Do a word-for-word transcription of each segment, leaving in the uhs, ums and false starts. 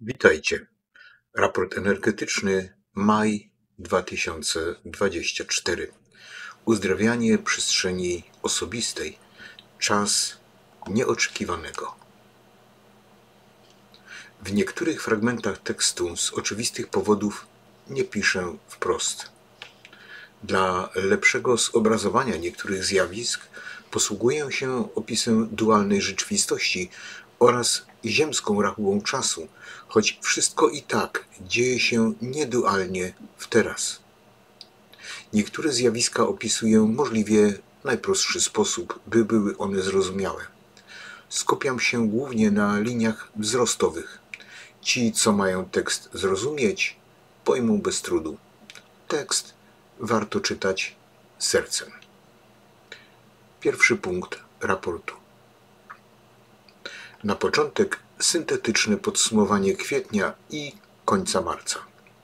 Witajcie. Raport energetyczny maj dwa tysiące dwudziesty czwarty. Uzdrawianie przestrzeni osobistej. Czas nieoczekiwanego. W niektórych fragmentach tekstu z oczywistych powodów nie piszę wprost. Dla lepszego zobrazowania niektórych zjawisk posługuję się opisem dualnej rzeczywistości oraz ziemską rachułą czasu, choć wszystko i tak dzieje się niedualnie w teraz. Niektóre zjawiska opisuję możliwie najprostszy sposób, by były one zrozumiałe. Skupiam się głównie na liniach wzrostowych. Ci, co mają tekst zrozumieć, pojmą bez trudu. Tekst warto czytać sercem. Pierwszy punkt raportu. Na początek syntetyczne podsumowanie kwietnia i końca marca.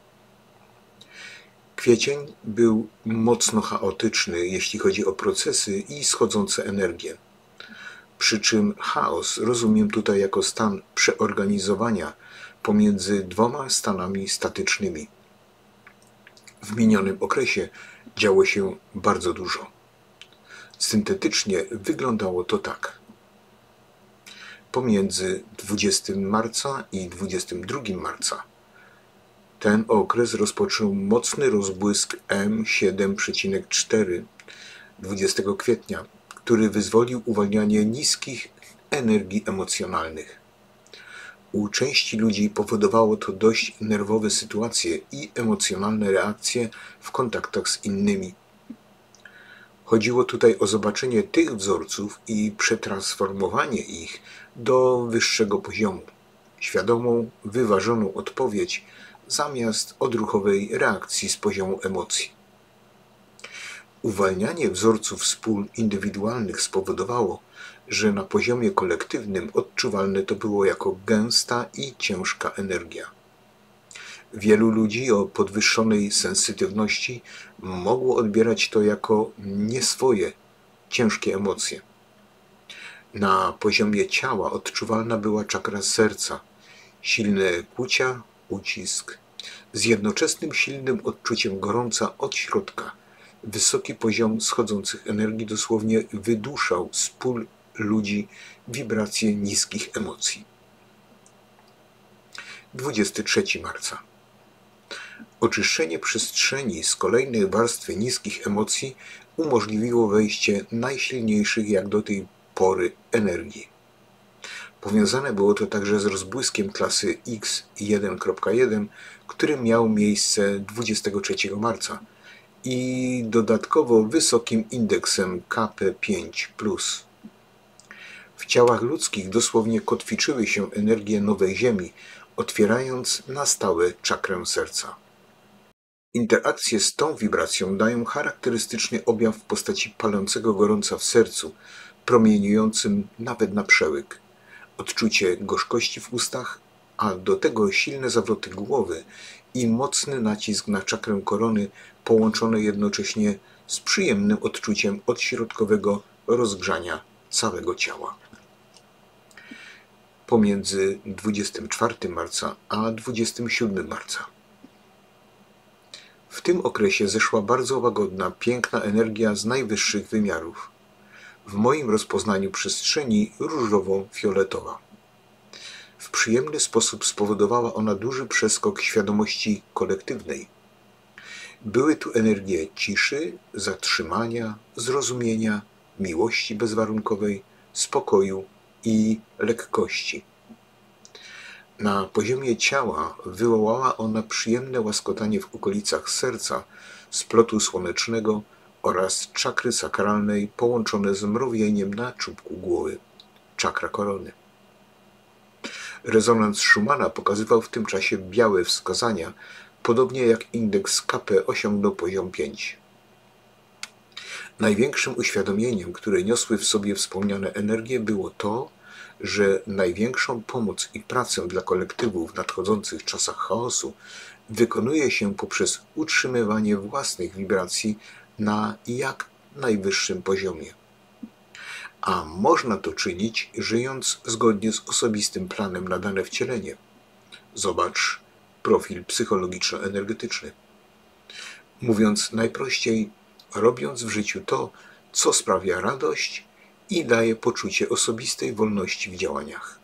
Kwiecień był mocno chaotyczny, jeśli chodzi o procesy i schodzące energie. Przy czym chaos rozumiem tutaj jako stan przeorganizowania pomiędzy dwoma stanami statycznymi. W minionym okresie działo się bardzo dużo. Syntetycznie wyglądało to tak. Pomiędzy dwudziestego marca i dwudziestego drugiego marca ten okres rozpoczął mocny rozbłysk M siedem przecinek cztery dwudziestego kwietnia, który wyzwolił uwalnianie niskich energii emocjonalnych. U części ludzi powodowało to dość nerwowe sytuacje i emocjonalne reakcje w kontaktach z innymi. Chodziło tutaj o zobaczenie tych wzorców i przetransformowanie ich do wyższego poziomu, świadomą, wyważoną odpowiedź zamiast odruchowej reakcji z poziomu emocji. Uwalnianie wzorców z pól indywidualnych spowodowało, że na poziomie kolektywnym odczuwalne to było jako gęsta i ciężka energia. Wielu ludzi o podwyższonej sensytywności mogło odbierać to jako nieswoje, ciężkie emocje. Na poziomie ciała odczuwalna była czakra serca, silne kłucia, ucisk, z jednoczesnym silnym odczuciem gorąca od środka. Wysoki poziom schodzących energii dosłownie wyduszał z pól ludzi wibracje niskich emocji. dwudziestego trzeciego marca. Oczyszczenie przestrzeni z kolejnej warstwy niskich emocji umożliwiło wejście najsilniejszych jak do tej pory energii. Powiązane było to także z rozbłyskiem klasy X jeden kropka jeden, który miał miejsce dwudziestego trzeciego marca i dodatkowo wysokim indeksem K P pięć plus. W ciałach ludzkich dosłownie kotwiczyły się energie nowej Ziemi, otwierając na stałe czakrę serca. Interakcje z tą wibracją dają charakterystyczny objaw w postaci palącego gorąca w sercu, promieniującym nawet na przełyk, odczucie gorzkości w ustach, a do tego silne zawroty głowy i mocny nacisk na czakrę korony połączone jednocześnie z przyjemnym odczuciem odśrodkowego rozgrzania całego ciała. Pomiędzy dwudziestego czwartego marca a dwudziestego siódmego marca. W tym okresie zeszła bardzo łagodna, piękna energia z najwyższych wymiarów. W moim rozpoznaniu przestrzeni różowo-fioletowa. W przyjemny sposób spowodowała ona duży przeskok świadomości kolektywnej. Były tu energie ciszy, zatrzymania, zrozumienia, miłości bezwarunkowej, spokoju i lekkości. Na poziomie ciała wywołała ona przyjemne łaskotanie w okolicach serca, splotu słonecznego oraz czakry sakralnej połączone z mrowieniem na czubku głowy, czakra korony. Rezonans Schumana pokazywał w tym czasie białe wskazania, podobnie jak indeks K P osiągnął poziom pięć. Największym uświadomieniem, które niosły w sobie wspomniane energie, było to, że największą pomoc i pracę dla kolektywu w nadchodzących czasach chaosu wykonuje się poprzez utrzymywanie własnych wibracji na jak najwyższym poziomie. A można to czynić, żyjąc zgodnie z osobistym planem na dane wcielenie, Zobacz profil psychologiczno-energetyczny. Mówiąc najprościej, robiąc w życiu to, co sprawia radość i daje poczucie osobistej wolności w działaniach.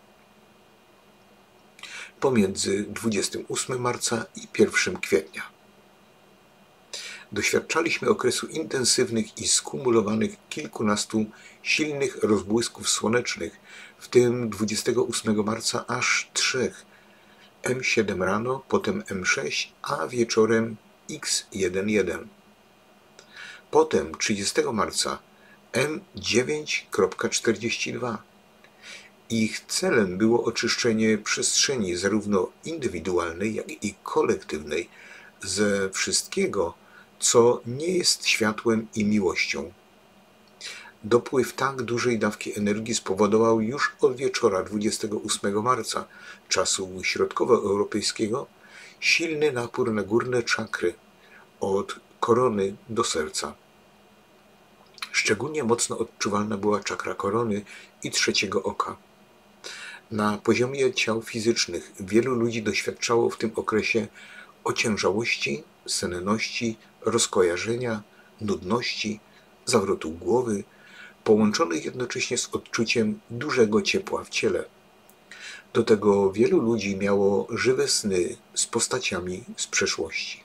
Pomiędzy dwudziestego ósmego marca i pierwszego kwietnia. Doświadczaliśmy okresu intensywnych i skumulowanych kilkunastu silnych rozbłysków słonecznych, w tym dwudziestego ósmego marca aż trzech. M siedem rano, potem M sześć, a wieczorem X jedenaście. Potem trzydziestego marca M dziewięć czterdzieści dwa. Ich celem było oczyszczenie przestrzeni zarówno indywidualnej, jak i kolektywnej ze wszystkiego, co nie jest światłem i miłością. Dopływ tak dużej dawki energii spowodował już od wieczora dwudziestego ósmego marca, czasu środkowoeuropejskiego, silny napór na górne czakry, od korony do serca. Szczególnie mocno odczuwalna była czakra korony i trzeciego oka. Na poziomie ciał fizycznych wielu ludzi doświadczało w tym okresie ociężałości, senności, rozkojarzenia, nudności, zawrotu głowy, połączonych jednocześnie z odczuciem dużego ciepła w ciele. Do tego wielu ludzi miało żywe sny z postaciami z przeszłości.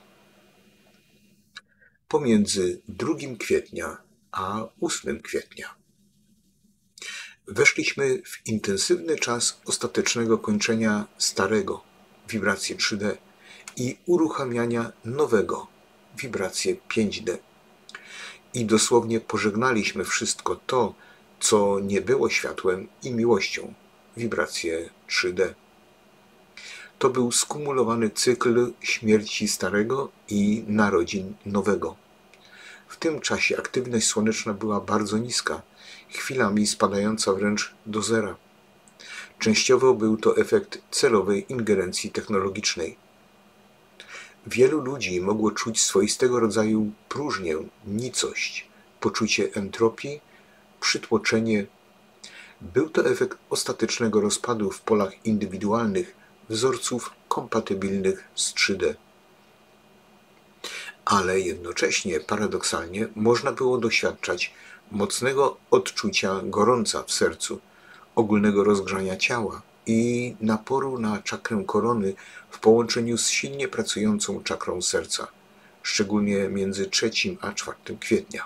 Pomiędzy drugim kwietnia a ósmego kwietnia weszliśmy w intensywny czas ostatecznego kończenia starego, wibrację trzy D, i uruchamiania nowego, wibrację pięć D. I dosłownie pożegnaliśmy wszystko to, co nie było światłem i miłością, wibrację trzy D. To był skumulowany cykl śmierci starego i narodzin nowego. W tym czasie aktywność słoneczna była bardzo niska, chwilami spadająca wręcz do zera. Częściowo był to efekt celowej ingerencji technologicznej. Wielu ludzi mogło czuć swoistego rodzaju próżnię, nicość, poczucie entropii, przytłoczenie. Był to efekt ostatecznego rozpadu w polach indywidualnych wzorców kompatybilnych z trzy D. Ale jednocześnie, paradoksalnie, można było doświadczać mocnego odczucia gorąca w sercu, ogólnego rozgrzania ciała i naporu na czakrę korony w połączeniu z silnie pracującą czakrą serca, szczególnie między trzecim a czwartym kwietnia.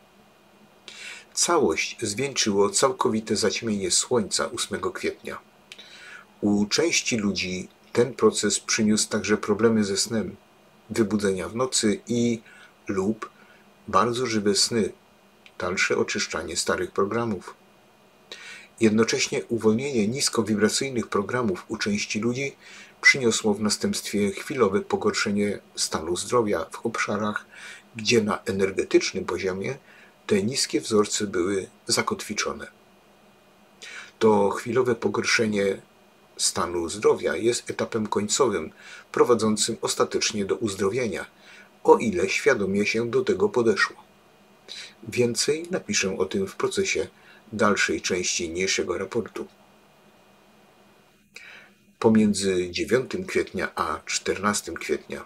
Całość zwieńczyło całkowite zaćmienie słońca ósmego kwietnia. U części ludzi ten proces przyniósł także problemy ze snem, wybudzenia w nocy i lub bardzo żywe sny, dalsze oczyszczanie starych programów. Jednocześnie uwolnienie niskowibracyjnych programów u części ludzi przyniosło w następstwie chwilowe pogorszenie stanu zdrowia w obszarach, gdzie na energetycznym poziomie te niskie wzorce były zakotwiczone. To chwilowe pogorszenie stanu zdrowia jest etapem końcowym, prowadzącym ostatecznie do uzdrowienia, o ile świadomie się do tego podeszło. Więcej napiszę o tym w procesie dalszej części niniejszego raportu. Pomiędzy dziewiątego kwietnia a czternastego kwietnia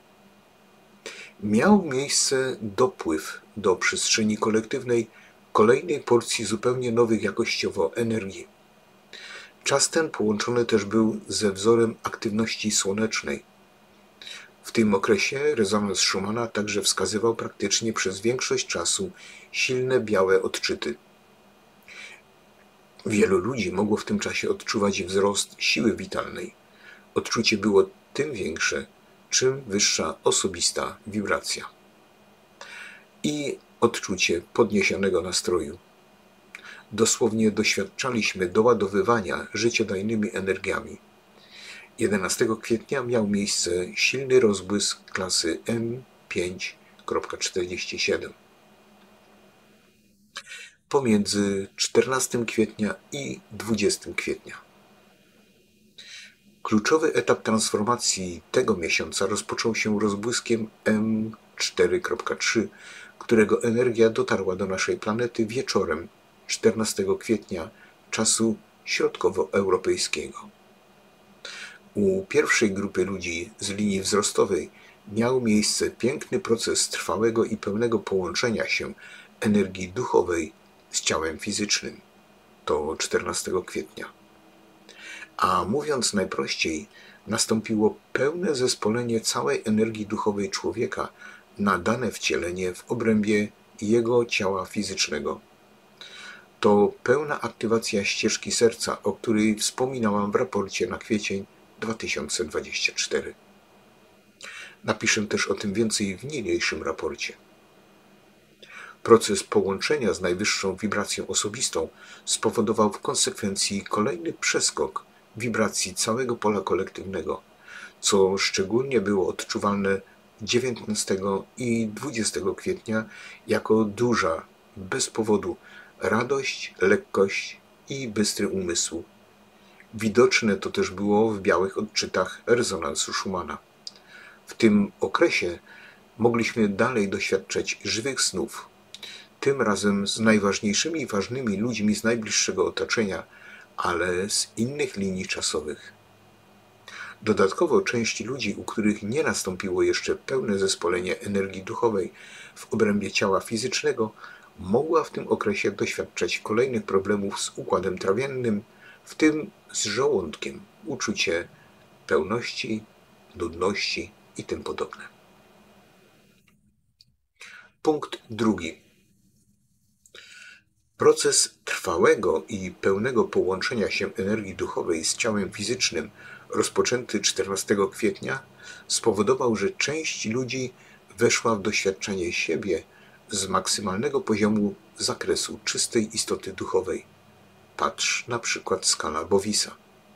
miał miejsce dopływ do przestrzeni kolektywnej kolejnej porcji zupełnie nowych jakościowo energii. Czas ten połączony też był ze wzorem aktywności słonecznej. W tym okresie rezonans Schumana także wskazywał praktycznie przez większość czasu silne białe odczyty. Wielu ludzi mogło w tym czasie odczuwać wzrost siły witalnej. Odczucie było tym większe, czym wyższa osobista wibracja. I odczucie podniesionego nastroju. Dosłownie doświadczaliśmy doładowywania życiodajnymi energiami. jedenastego kwietnia miał miejsce silny rozbłysk klasy M pięć czterdzieści siedem. Pomiędzy czternastego kwietnia i dwudziestego kwietnia. Kluczowy etap transformacji tego miesiąca rozpoczął się rozbłyskiem M cztery trzy, którego energia dotarła do naszej planety wieczorem czternastego kwietnia czasu środkowoeuropejskiego. U pierwszej grupy ludzi z linii wzrostowej miał miejsce piękny proces trwałego i pełnego połączenia się energii duchowej z ciałem fizycznym. To czternastego kwietnia. A mówiąc najprościej, nastąpiło pełne zespolenie całej energii duchowej człowieka na dane wcielenie w obrębie jego ciała fizycznego. To pełna aktywacja ścieżki serca, o której wspominałam w raporcie na kwiecień dwa tysiące dwudziesty czwarty. Napiszę też o tym więcej w niniejszym raporcie. Proces połączenia z najwyższą wibracją osobistą spowodował w konsekwencji kolejny przeskok wibracji całego pola kolektywnego, co szczególnie było odczuwalne dziewiętnastego i dwudziestego kwietnia jako duża, bez powodu, radość, lekkość i bystry umysł. Widoczne to też było w białych odczytach rezonansu Schumana. W tym okresie mogliśmy dalej doświadczać żywych snów, tym razem z najważniejszymi i ważnymi ludźmi z najbliższego otoczenia, ale z innych linii czasowych. Dodatkowo część ludzi, u których nie nastąpiło jeszcze pełne zespolenie energii duchowej w obrębie ciała fizycznego, mogła w tym okresie doświadczać kolejnych problemów z układem trawiennym, w tym z żołądkiem, uczucie pełności, nudności i tym podobne. Punkt drugi. Proces trwałego i pełnego połączenia się energii duchowej z ciałem fizycznym, rozpoczęty czternastego kwietnia, spowodował, że część ludzi weszła w doświadczenie siebie z maksymalnego poziomu zakresu czystej istoty duchowej. Patrz na przykład skala Bowisa.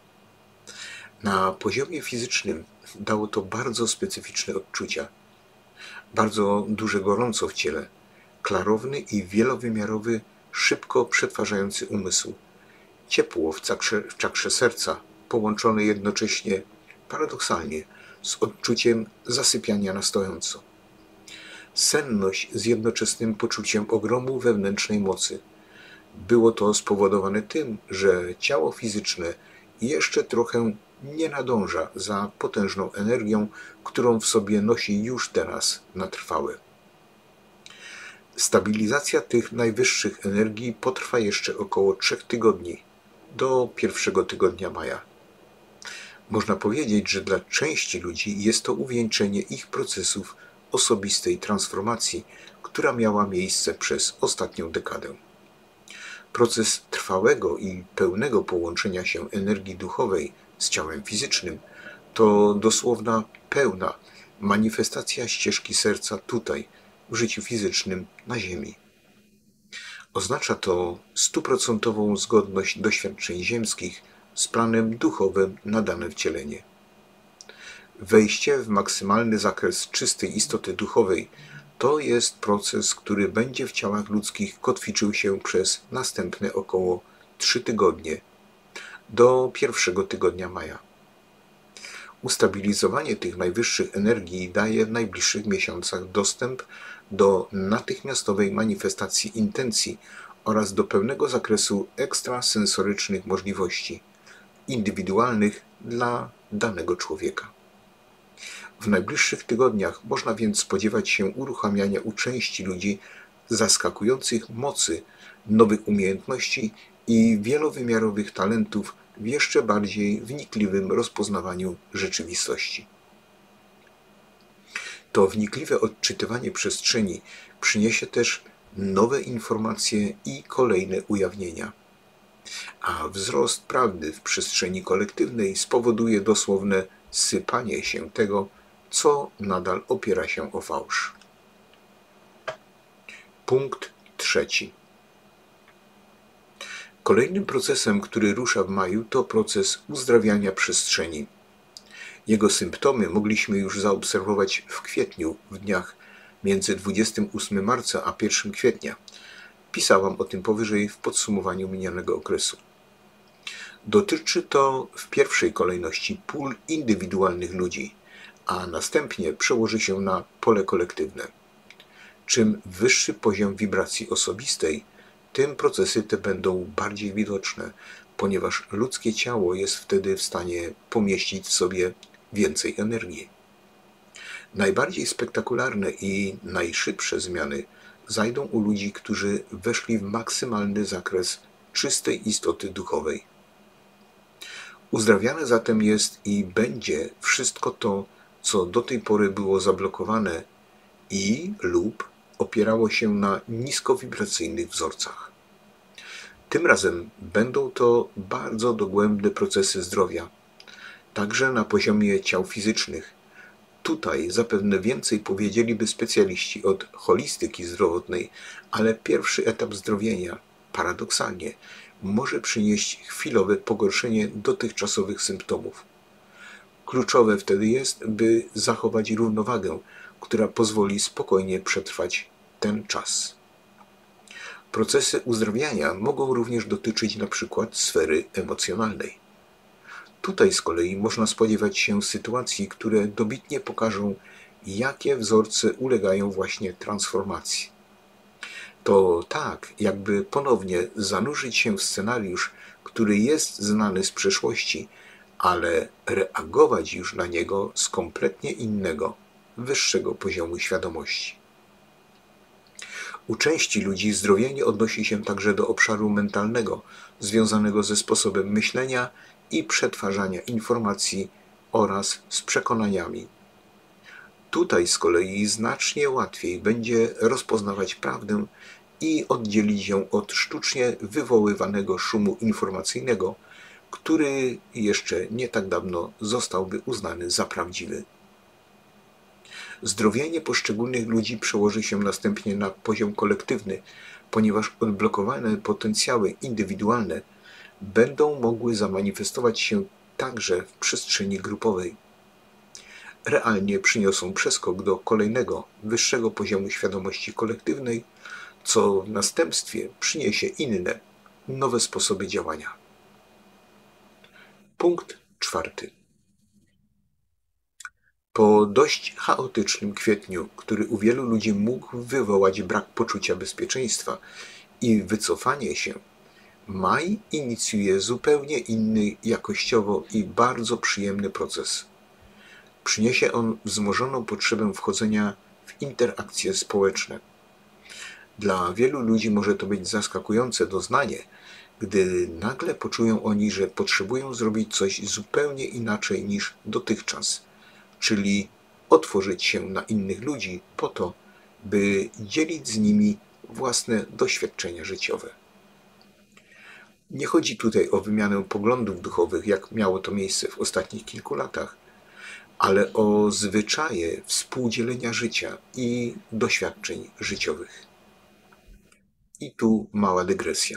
Na poziomie fizycznym dało to bardzo specyficzne odczucia. Bardzo duże gorąco w ciele, klarowny i wielowymiarowy, szybko przetwarzający umysł, ciepło w czakrze, w czakrze serca, połączone jednocześnie, paradoksalnie, z odczuciem zasypiania na stojąco. Senność z jednoczesnym poczuciem ogromu wewnętrznej mocy. Było to spowodowane tym, że ciało fizyczne jeszcze trochę nie nadąża za potężną energią, którą w sobie nosi już teraz na trwałe. Stabilizacja tych najwyższych energii potrwa jeszcze około trzech tygodni, do pierwszego tygodnia maja. Można powiedzieć, że dla części ludzi jest to uwieńczenie ich procesów osobistej transformacji, która miała miejsce przez ostatnią dekadę. Proces trwałego i pełnego połączenia się energii duchowej z ciałem fizycznym to dosłowna pełna manifestacja ścieżki serca tutaj, w życiu fizycznym na Ziemi. Oznacza to stuprocentową zgodność doświadczeń ziemskich z planem duchowym na dane wcielenie. Wejście w maksymalny zakres czystej istoty duchowej to jest proces, który będzie w ciałach ludzkich kotwiczył się przez następne około trzy tygodnie, do pierwszego tygodnia maja. Ustabilizowanie tych najwyższych energii daje w najbliższych miesiącach dostęp do natychmiastowej manifestacji intencji oraz do pełnego zakresu ekstrasensorycznych możliwości, indywidualnych dla danego człowieka. W najbliższych tygodniach można więc spodziewać się uruchamiania u części ludzi zaskakujących mocy, nowych umiejętności i wielowymiarowych talentów w jeszcze bardziej wnikliwym rozpoznawaniu rzeczywistości. To wnikliwe odczytywanie przestrzeni przyniesie też nowe informacje i kolejne ujawnienia. A wzrost prawdy w przestrzeni kolektywnej spowoduje dosłowne sypanie się tego, co nadal opiera się o fałsz. Punkt trzeci. Kolejnym procesem, który rusza w maju, to proces uzdrawiania przestrzeni. Jego symptomy mogliśmy już zaobserwować w kwietniu, w dniach między dwudziestego ósmego marca a pierwszego kwietnia. Pisałam o tym powyżej w podsumowaniu minionego okresu. Dotyczy to w pierwszej kolejności pól indywidualnych ludzi, a następnie przełoży się na pole kolektywne. Czym wyższy poziom wibracji osobistej, tym procesy te będą bardziej widoczne, ponieważ ludzkie ciało jest wtedy w stanie pomieścić w sobie więcej energii. Najbardziej spektakularne i najszybsze zmiany zajdą u ludzi, którzy weszli w maksymalny zakres czystej istoty duchowej. Uzdrawiane zatem jest i będzie wszystko to, co do tej pory było zablokowane i lub opierało się na niskowibracyjnych wzorcach. Tym razem będą to bardzo dogłębne procesy zdrowia, także na poziomie ciał fizycznych. Tutaj zapewne więcej powiedzieliby specjaliści od holistyki zdrowotnej, ale pierwszy etap zdrowienia, paradoksalnie, może przynieść chwilowe pogorszenie dotychczasowych symptomów. Kluczowe wtedy jest, by zachować równowagę, która pozwoli spokojnie przetrwać ten czas. Procesy uzdrawiania mogą również dotyczyć na przykład sfery emocjonalnej. Tutaj z kolei można spodziewać się sytuacji, które dobitnie pokażą, jakie wzorce ulegają właśnie transformacji. To tak, jakby ponownie zanurzyć się w scenariusz, który jest znany z przeszłości, ale reagować już na niego z kompletnie innego, wyższego poziomu świadomości. U części ludzi zdrowienie odnosi się także do obszaru mentalnego, związanego ze sposobem myślenia i przetwarzania informacji oraz z przekonaniami. Tutaj z kolei znacznie łatwiej będzie rozpoznawać prawdę i oddzielić ją od sztucznie wywoływanego szumu informacyjnego, który jeszcze nie tak dawno zostałby uznany za prawdziwy. Zdrowienie poszczególnych ludzi przełoży się następnie na poziom kolektywny, ponieważ odblokowane potencjały indywidualne będą mogły zamanifestować się także w przestrzeni grupowej. Realnie przyniosą przeskok do kolejnego, wyższego poziomu świadomości kolektywnej, co w następstwie przyniesie inne, nowe sposoby działania. Punkt czwarty. Po dość chaotycznym kwietniu, który u wielu ludzi mógł wywołać brak poczucia bezpieczeństwa i wycofanie się, maj inicjuje zupełnie inny jakościowo i bardzo przyjemny proces. Przyniesie on wzmożoną potrzebę wchodzenia w interakcje społeczne. Dla wielu ludzi może to być zaskakujące doznanie, gdy nagle poczują oni, że potrzebują zrobić coś zupełnie inaczej niż dotychczas, czyli otworzyć się na innych ludzi po to, by dzielić z nimi własne doświadczenia życiowe. Nie chodzi tutaj o wymianę poglądów duchowych, jak miało to miejsce w ostatnich kilku latach, ale o zwyczaje współdzielenia życia i doświadczeń życiowych. I tu mała dygresja.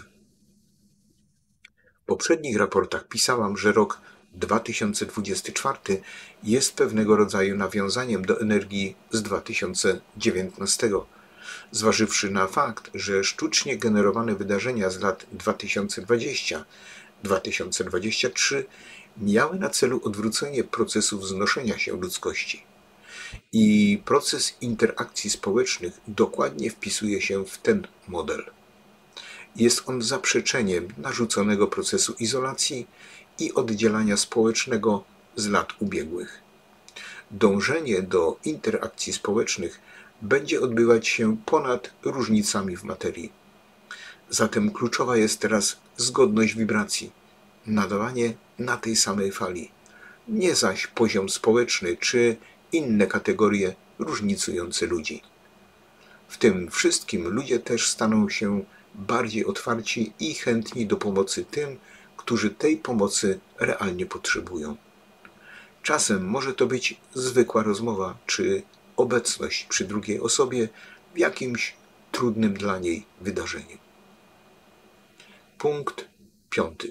W poprzednich raportach pisałam, że rok dwa tysiące dwudziesty czwarty jest pewnego rodzaju nawiązaniem do energii z dwa tysiące dziewiętnastego, zważywszy na fakt, że sztucznie generowane wydarzenia z lat dwa tysiące dwudziestego do dwa tysiące dwudziestego trzeciego miały na celu odwrócenie procesu wznoszenia się ludzkości. I proces interakcji społecznych dokładnie wpisuje się w ten model. Jest on zaprzeczeniem narzuconego procesu izolacji i oddzielania społecznego z lat ubiegłych. Dążenie do interakcji społecznych będzie odbywać się ponad różnicami w materii. Zatem kluczowa jest teraz zgodność wibracji, nadawanie na tej samej fali, nie zaś poziom społeczny czy inne kategorie różnicujące ludzi. W tym wszystkim ludzie też staną się bardziej otwarci i chętni do pomocy tym, którzy tej pomocy realnie potrzebują. Czasem może to być zwykła rozmowa czy obecność przy drugiej osobie w jakimś trudnym dla niej wydarzeniu. Punkt piąty.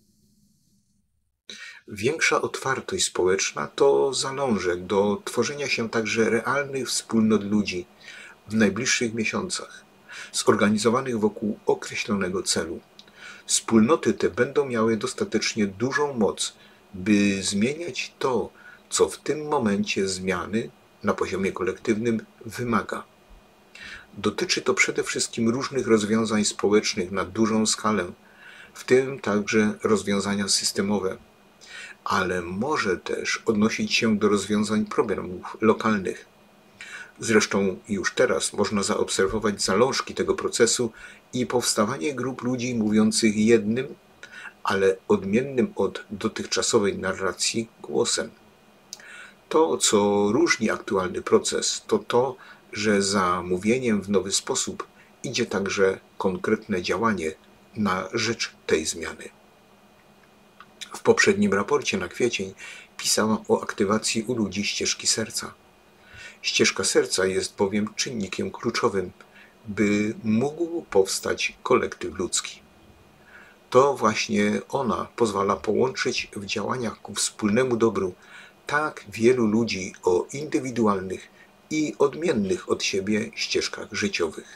Większa otwartość społeczna to zalążek do tworzenia się także realnych wspólnot ludzi w najbliższych miesiącach, zorganizowanych wokół określonego celu. Wspólnoty te będą miały dostatecznie dużą moc, by zmieniać to, co w tym momencie zmiany na poziomie kolektywnym wymaga. Dotyczy to przede wszystkim różnych rozwiązań społecznych na dużą skalę, w tym także rozwiązania systemowe, ale może też odnosić się do rozwiązań problemów lokalnych. Zresztą już teraz można zaobserwować zalążki tego procesu i powstawanie grup ludzi mówiących jednym, ale odmiennym od dotychczasowej narracji głosem. To, co różni aktualny proces, to to, że za mówieniem w nowy sposób idzie także konkretne działanie na rzecz tej zmiany. W poprzednim raporcie na kwiecień pisałam o aktywacji u ludzi ścieżki serca. Ścieżka serca jest bowiem czynnikiem kluczowym, by mógł powstać kolektyw ludzki. To właśnie ona pozwala połączyć w działaniach ku wspólnemu dobru tak wielu ludzi o indywidualnych i odmiennych od siebie ścieżkach życiowych.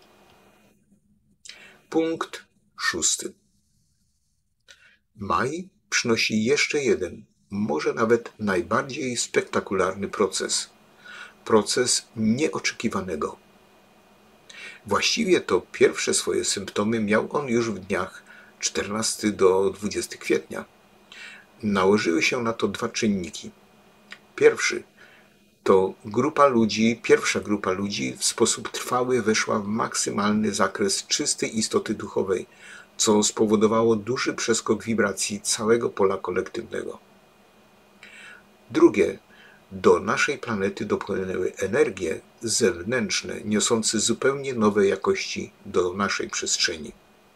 Punkt szósty. Maj przynosi jeszcze jeden, może nawet najbardziej spektakularny proces. Proces nieoczekiwanego. Właściwie to pierwsze swoje symptomy miał on już w dniach czternastego do dwudziestego kwietnia. Nałożyły się na to dwa czynniki. Pierwszy to grupa ludzi, pierwsza grupa ludzi w sposób trwały weszła w maksymalny zakres czystej istoty duchowej, co spowodowało duży przeskok wibracji całego pola kolektywnego. Drugie, do naszej planety dopłynęły energie zewnętrzne, niosące zupełnie nowe jakości do naszej przestrzeni.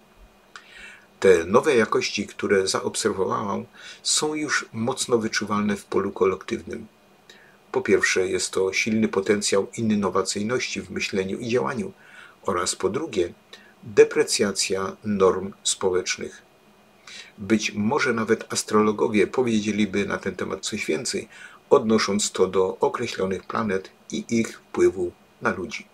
Te nowe jakości, które zaobserwowałam, są już mocno wyczuwalne w polu kolektywnym. Po pierwsze, jest to silny potencjał innowacyjności w myśleniu i działaniu oraz po drugie, deprecjacja norm społecznych. Być może nawet astrologowie powiedzieliby na ten temat coś więcej, odnosząc to do określonych planet i ich wpływu na ludzi.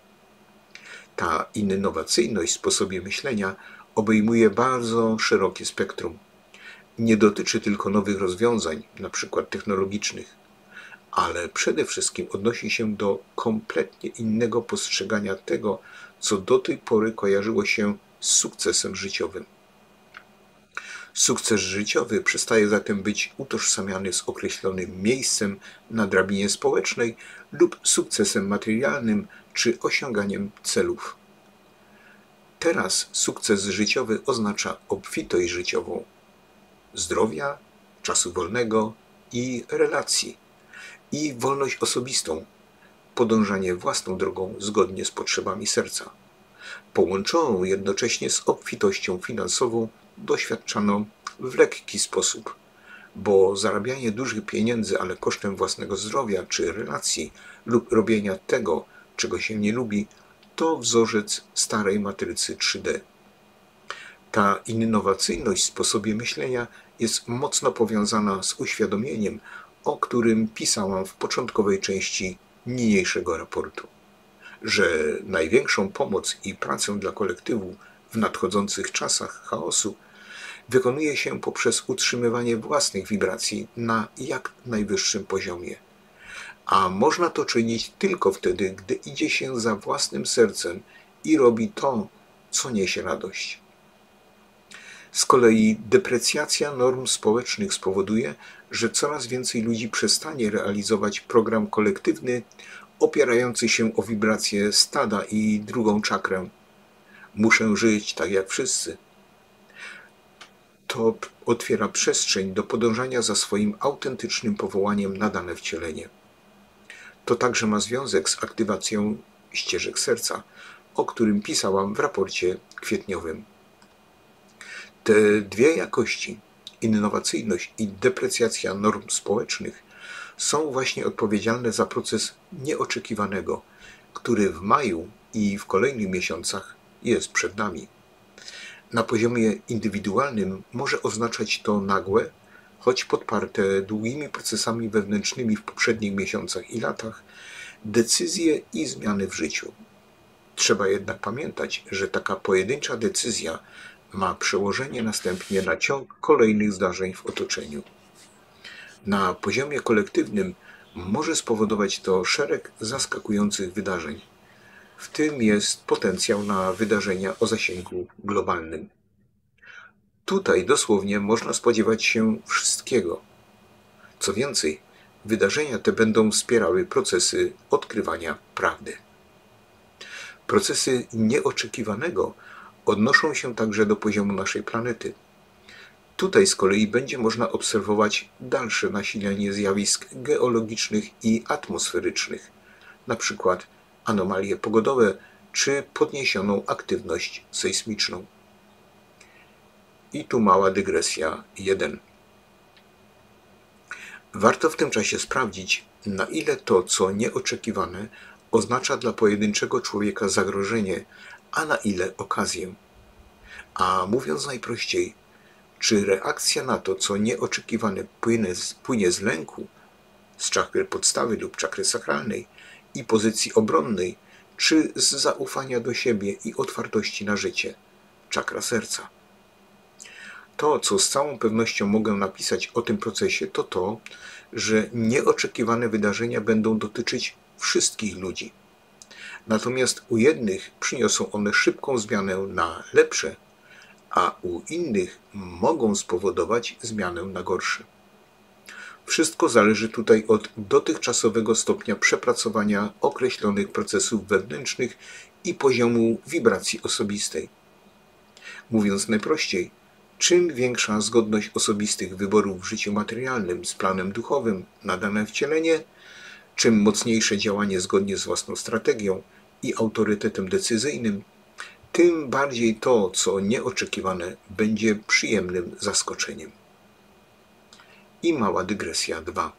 Ta innowacyjność w sposobie myślenia obejmuje bardzo szerokie spektrum. Nie dotyczy tylko nowych rozwiązań, np. technologicznych, ale przede wszystkim odnosi się do kompletnie innego postrzegania tego, co do tej pory kojarzyło się z sukcesem życiowym. Sukces życiowy przestaje zatem być utożsamiany z określonym miejscem na drabinie społecznej lub sukcesem materialnym czy osiąganiem celów. Teraz sukces życiowy oznacza obfitość życiową, zdrowia, czasu wolnego i relacji, i wolność osobistą, podążanie własną drogą zgodnie z potrzebami serca, połączoną jednocześnie z obfitością finansową doświadczaną w lekki sposób, bo zarabianie dużych pieniędzy, ale kosztem własnego zdrowia czy relacji lub robienia tego, czego się nie lubi, to wzorzec starej matrycy trzy D. Ta innowacyjność w sposobie myślenia jest mocno powiązana z uświadomieniem, o którym pisałam w początkowej części niniejszego raportu, że największą pomoc i pracę dla kolektywu w nadchodzących czasach chaosu wykonuje się poprzez utrzymywanie własnych wibracji na jak najwyższym poziomie. A można to czynić tylko wtedy, gdy idzie się za własnym sercem i robi to, co niesie radość. Z kolei deprecjacja norm społecznych spowoduje, że coraz więcej ludzi przestanie realizować program kolektywny opierający się o wibracje stada i drugą czakrę. Muszę żyć tak jak wszyscy. To otwiera przestrzeń do podążania za swoim autentycznym powołaniem na dane wcielenie. To także ma związek z aktywacją ścieżek serca, o którym pisałam w raporcie kwietniowym. Te dwie jakości, innowacyjność i deprecjacja norm społecznych, są właśnie odpowiedzialne za proces nieoczekiwanego, który w maju i w kolejnych miesiącach jest przed nami. Na poziomie indywidualnym może oznaczać to nagłe, choć podparte długimi procesami wewnętrznymi w poprzednich miesiącach i latach, decyzje i zmiany w życiu. Trzeba jednak pamiętać, że taka pojedyncza decyzja ma przełożenie następnie na ciąg kolejnych zdarzeń w otoczeniu. Na poziomie kolektywnym może spowodować to szereg zaskakujących wydarzeń. W tym jest potencjał na wydarzenia o zasięgu globalnym. Tutaj dosłownie można spodziewać się wszystkiego. Co więcej, wydarzenia te będą wspierały procesy odkrywania prawdy. Procesy nieoczekiwanego odnoszą się także do poziomu naszej planety. Tutaj z kolei będzie można obserwować dalsze nasilenie zjawisk geologicznych i atmosferycznych, np. anomalie pogodowe czy podniesioną aktywność sejsmiczną. I tu mała dygresja jeden. Warto w tym czasie sprawdzić, na ile to, co nieoczekiwane, oznacza dla pojedynczego człowieka zagrożenie, a na ile okazję. A mówiąc najprościej, czy reakcja na to, co nieoczekiwane, płynie z, płynie z lęku, z czakry podstawy lub czakry sakralnej i pozycji obronnej, czy z zaufania do siebie i otwartości na życie, czakra serca. To, co z całą pewnością mogę napisać o tym procesie, to to, że nieoczekiwane wydarzenia będą dotyczyć wszystkich ludzi. Natomiast u jednych przyniosą one szybką zmianę na lepsze, a u innych mogą spowodować zmianę na gorsze. Wszystko zależy tutaj od dotychczasowego stopnia przepracowania określonych procesów wewnętrznych i poziomu wibracji osobistej. Mówiąc najprościej, czym większa zgodność osobistych wyborów w życiu materialnym z planem duchowym na dane wcielenie, czym mocniejsze działanie zgodnie z własną strategią i autorytetem decyzyjnym, tym bardziej to, co nieoczekiwane, będzie przyjemnym zaskoczeniem. I mała dygresja dwa.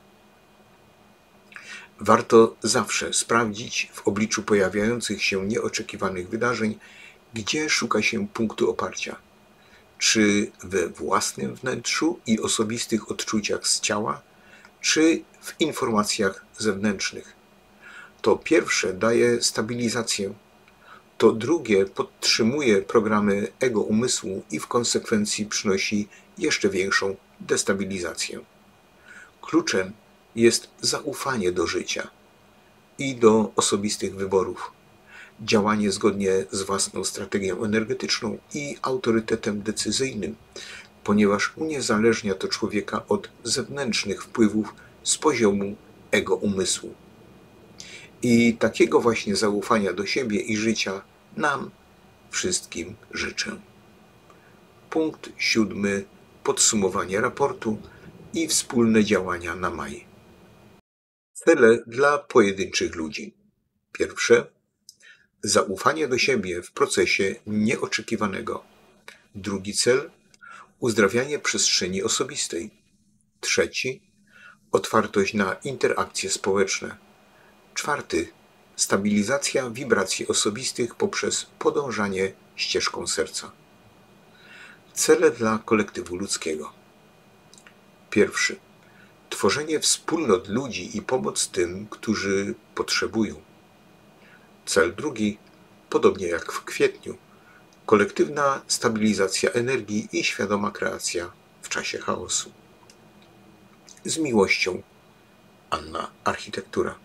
Warto zawsze sprawdzić w obliczu pojawiających się nieoczekiwanych wydarzeń, gdzie szuka się punktu oparcia. Czy we własnym wnętrzu i osobistych odczuciach z ciała, czy w informacjach zewnętrznych. To pierwsze daje stabilizację, to drugie podtrzymuje programy ego umysłu i w konsekwencji przynosi jeszcze większą destabilizację. Kluczem jest zaufanie do życia i do osobistych wyborów, działanie zgodnie z własną strategią energetyczną i autorytetem decyzyjnym, ponieważ uniezależnia to człowieka od zewnętrznych wpływów z poziomu ego umysłu. I takiego właśnie zaufania do siebie i życia nam wszystkim życzę. Punkt siódmy. Podsumowanie raportu i wspólne działania na maj. Cele dla pojedynczych ludzi. Pierwsze. Zaufanie do siebie w procesie nieoczekiwanego. Drugi cel. Uzdrawianie przestrzeni osobistej. Trzeci. Otwartość na interakcje społeczne. Czwarty. Stabilizacja wibracji osobistych poprzez podążanie ścieżką serca. Cele dla kolektywu ludzkiego. Pierwszy. Tworzenie wspólnot ludzi i pomoc tym, którzy potrzebują. Cel drugi, podobnie jak w kwietniu, kolektywna stabilizacja energii i świadoma kreacja w czasie chaosu. Z miłością, Anna Architektura.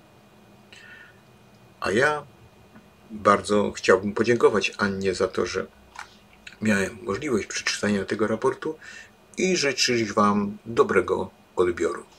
A ja bardzo chciałbym podziękować Annie za to, że miałem możliwość przeczytania tego raportu i życzyć Wam dobrego odbioru.